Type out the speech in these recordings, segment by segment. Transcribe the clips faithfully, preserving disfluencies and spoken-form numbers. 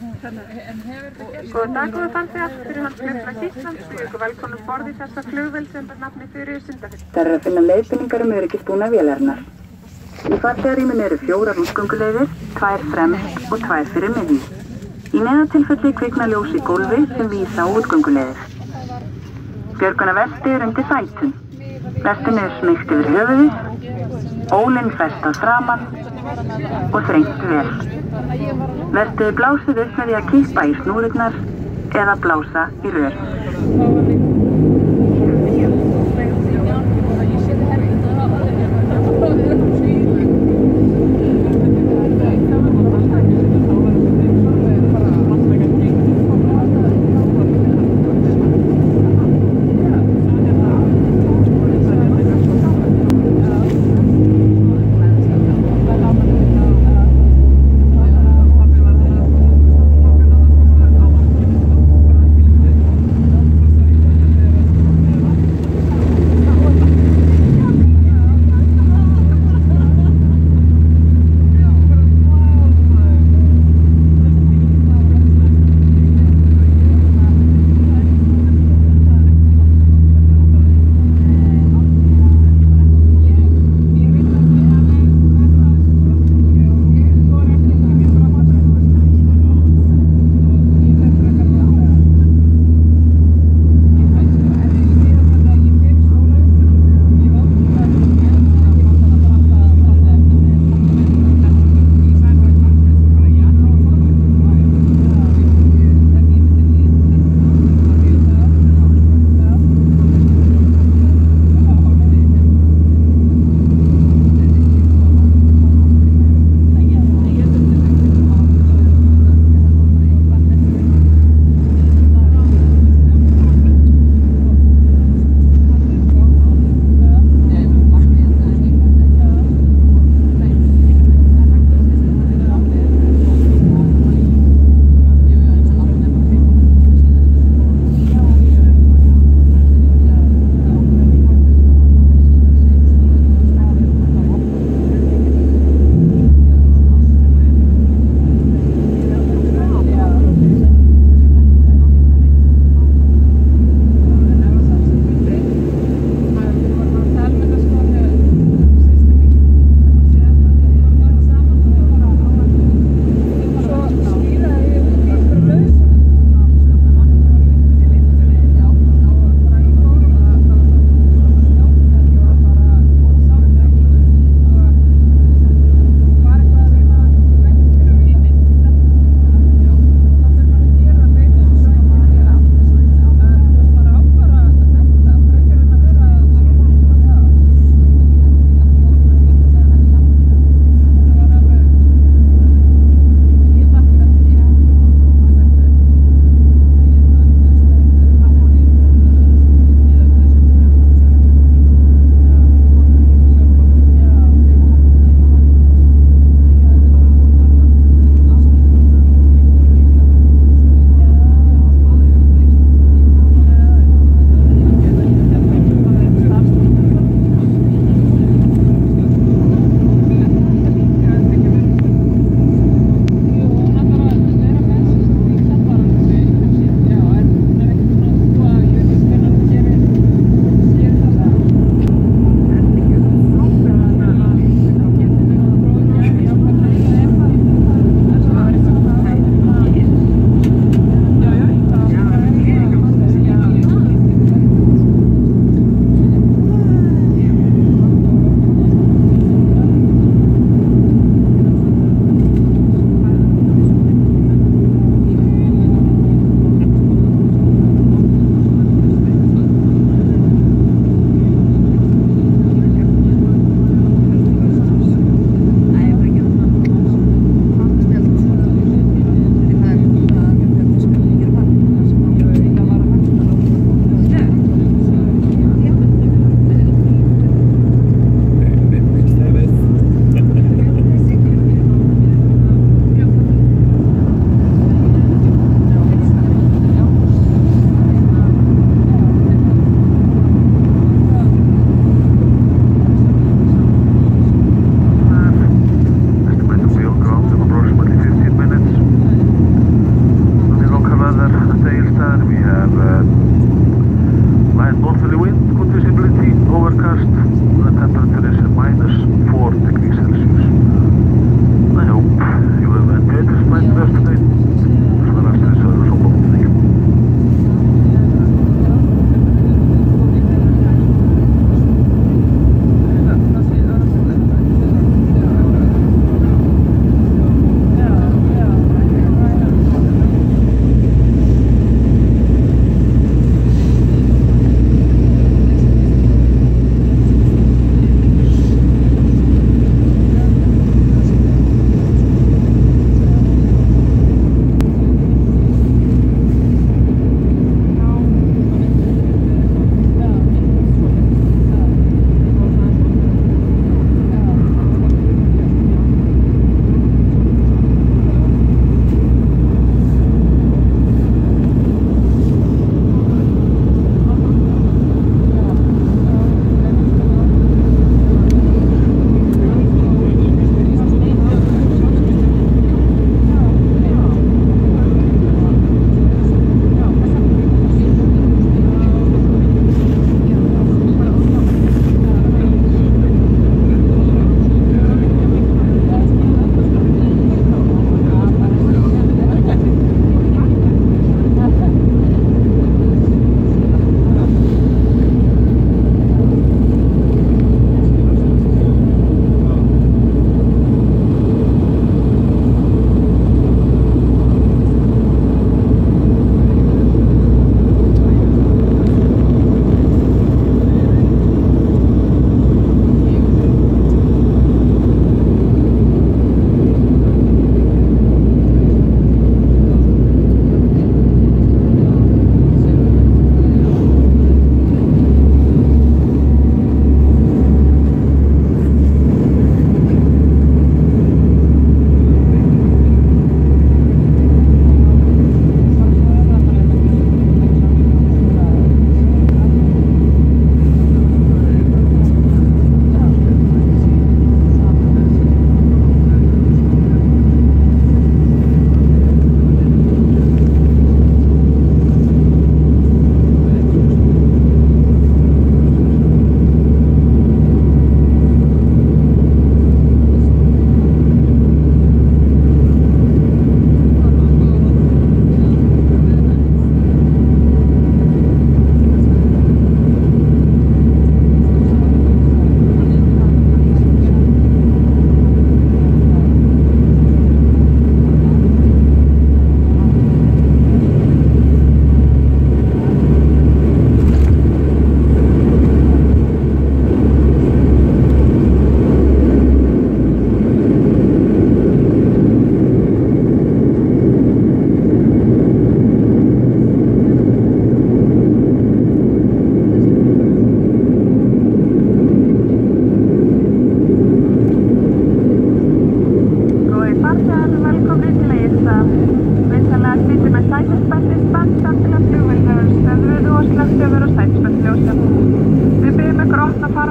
Góðan dag, góða farþegar, fyrir hans flugfélag Íslands og ykkur velkomnum borð í þessa flugvél sem ber nafni fyrir Sundafell. Það er að finna leiðbeiningar um öryggisbúnað vélarinnar. Í farþegarýminu eru fjórar útgönguleiðir, tvær fremst og tvær fyrir miðju. Í neðatilfelli kvikna ljós í gólfi sem vísa á útgönguleiðir. Björgunarvesti er undir sætum. Vestinu er smeygt yfir höfuðið, ólinn fest að framan og þrengt vel. Vestið er blásið upp með því að kippa í snúrurnar eða blása í rör.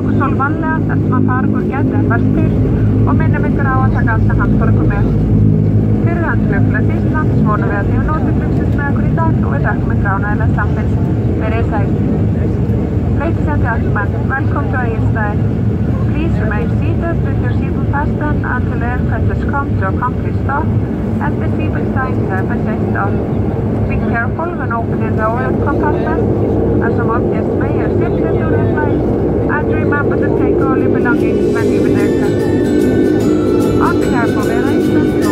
okkur svolítið vanlega þar sem að fargur gæti að fæst til og minnum ykkur á að taka alltaf handfargur með. Fyrir hans flugfélags Íslands vonum við að þið notið flugsins með okkur í dag og við þakkum ykkur ánægilega samfélg. Verið sæl. Ladies and gentlemen, welcome to Egilsstadir. Please remain seated with your seatbelt fastened until the aircraft has come to a complete stop and the seatbelt signs have been taken off. Be careful when opening the overhead compartment, as some objects may have slipped into the flight, and remember to take all your belongings when leaving the aircraft. On behalf of Air Iceland